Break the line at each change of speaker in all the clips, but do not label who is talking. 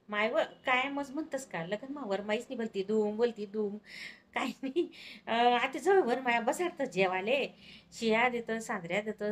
my var काय मज म्हणतस का लग्न मावर माहीच नाही बोलती धूम काय नाही आता जवळवर माया बसाडतं जेवाले शिया देतं सांदऱ्या देतं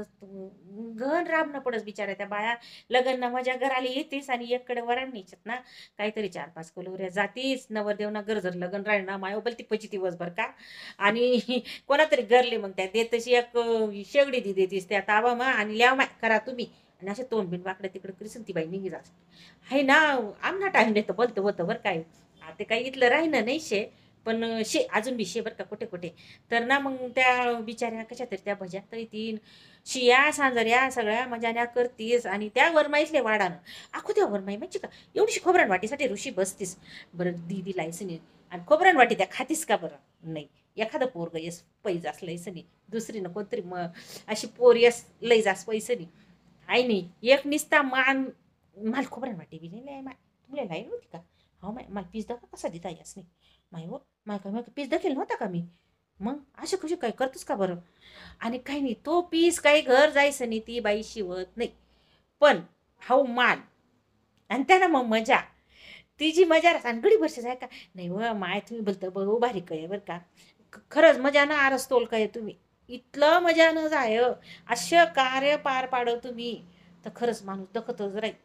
घन राब न पडस बिचारा त्या बाया लग्न माझ्या घराला येतेस आणि एककडे वरण न्यायच्यात ना काहीतरी 4-5 कलोऱ्या जातीस नवरदेव ना गरजर लग्न राहील ना माय बोलती पची दिवसभर का आणि कोणातरी गरले मग त्या देतशी एक शेगडी दी देतीस त्या तावा मा आणि ल्याव माय करा तुम्ही आणि असे तोंड बिन वाकडे तिकडे करीसन ती बाई निघी जात आहे ना आमना टाइम देतं बोलतं होतं बरं काय ते काही इथलं राहिनं नाही शे पण शे अजून बी शे बरं का कुठे कुठे तर ना मग त्या बिचाऱ्या कशा तरी त्या भज्यात तर येतील शिया सांजऱ्या सगळ्या मजान्या करतीस आणि त्या वरमाईसले वाडानं आखो त्या वरमाई माहिती का एवढीशी खोबरान वाटीसाठी ऋषी बसतीस बरं दीदी लायसनी आणि खोबरान वाटी त्या खातीस का बरं नाही एखादं पोरग येस पैज असलं नाही दुसरीनं कोणतरी अशी पोर येस लई जास पैसे नाही आई नाही एक निसता मान मला खोबऱ्यान वाटी बी नाही माय तुला लाईन होती का हो माय मला पीस दाखवा कसा देता यास नाही माय हो माय काय मग पीस दाखल नव्हता का मी मग असे कशी काय करतोस का बरं आणि काही नाही तो पीस काही घर जायचं नाही ती बाई शिवत नाही पण हाऊ मान आणि त्याला मग मजा ती जी मजा आणि गडी वर्षाच आहे का नाही व माय तुम्ही बोलता बघू भारी काय बरं का खरंच मजा ना आरस तोल काय तुम्ही इतलं मजा न जाय असे कार्य पार पाड तुम्ही तर खरंच माणूस दखतच राहील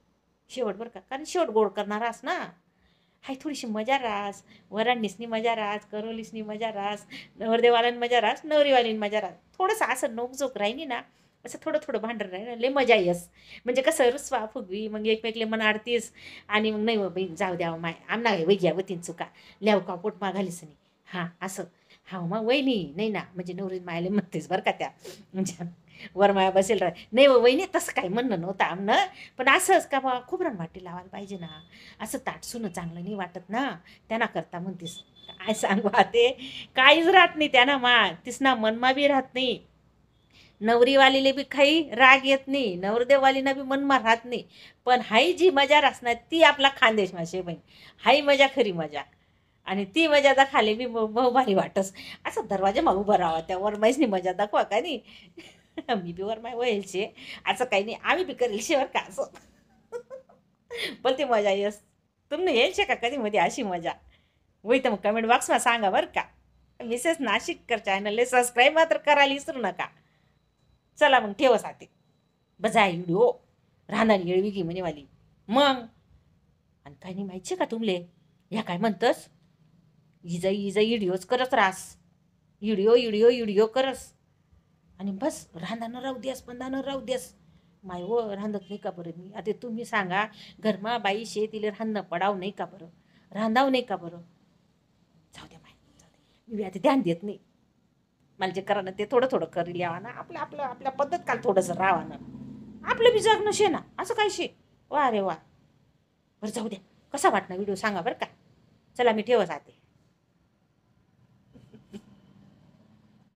शेवट बरं का कारण शेवट गोड करणारास ना हाय थोडीशी मजा रास वरांनीसनी मजा रास करोलीसनी मजा रास नवरदेवालांनी मजा रास नवरीवालीन मजा रास थोडंसं असं नोकझोक राहिनी ना असं थोडं थोडं भांडण राहील लय मजा येस म्हणजे कसं रुसवा फुगवी मग एकमेकले मन आडतीस आणि मग नाही बहीण जाऊ द्यावं माय आमना वैग्या वतीन चुका ल्याव का पोट माघालीस नाही हां असं हा मग वहिनी नाही ना म्हणजे नवरी मायले म्हणतेस बरं का त्या म्हणजे वरमाया बसेल राह नाही वहिनी तसं काय म्हणणं नव्हतं आमनं पण असंच का बा खोबरं वाटी लावायला पाहिजे ना असं ताटसून चांगलं नाही वाटत ना त्यांना करता म्हणतीस काय सांगू ते काहीच राहत नाही त्यांना मा तिसना मनमा बी राहत नाही नवरीवालीले बी काही राग येत नाही नवरदेववालीना बी मनमा राहत नाही पण हाई जी मजा असणार ती आपला खानदेश माशे बहीण हाई मजा खरी मजा आणि ती मजा दाखाले बी भारी वाटस असं दरवाजा मग उभं राहावं त्या वरमाईसनी मजा दाखवा का नाही मी बी वरमाय वयलशे असं काही नाही आम्ही बी करेल शेवर का असं पण ती मजा येस तुम्ही येईल का कधी मध्ये अशी मजा होई तर मग कमेंट बॉक्सમાં सांगा बरं का मिसेस नाशिककर चॅनलले सबस्क्राईब मात्र करायला विसरू नका चला मग ठेव साथे बजाय व्हिडिओ राहणार येळवी की म्हणेवाली मग आणि काही नाही माहिती का तुमले ह्या काय म्हणतस इजा इजा व्हिडिओच करत रास व्हिडिओ करस आणि बस रांधानं राहू द्यास बंधानं राहू द्यास माय व रांधत नाही का बरं मी आता तुम्ही सांगा घरमा बाई शे तिले रांधणं पडाव नाही का बरं रांधाव नाही का बरं जाऊ द्या माय जाऊ द्या मी आता ध्यान देत नाही मला जे करा ना ते थोडं थोडं करी यावा ना आपलं आपलं आपल्या पद्धत काल थोडंसं राहावा ना आपलं बी जगणं शे ना असं काय शे वा रे वा बरं जाऊ द्या कसा वाटणार व्हिडिओ सांगा बरं का चला मी ठेवत आते